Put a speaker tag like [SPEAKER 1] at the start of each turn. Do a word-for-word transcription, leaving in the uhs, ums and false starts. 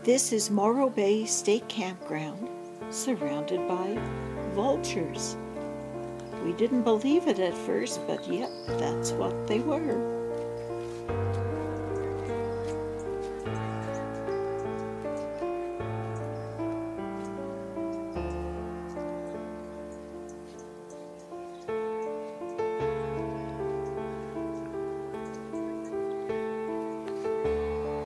[SPEAKER 1] This is Morro Bay State Campground, surrounded by vultures. We didn't believe it at first, but yep, that's what they were.